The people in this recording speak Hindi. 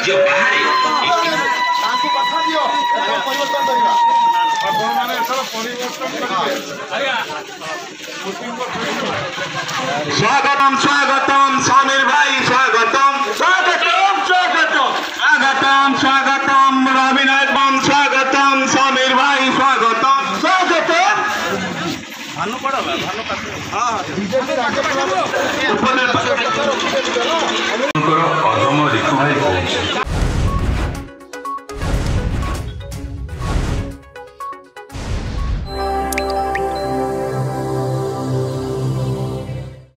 राज्य बाहर स्वागतम स्वागतम सामिर भाई स्वागतम स्वागतम स्वागतम स्वागतम स्वागतम रविनाथ स्वागतम सामिर भाई स्वागतम स्वागतम भानु पड़ा भानु अधम ऋतु भाई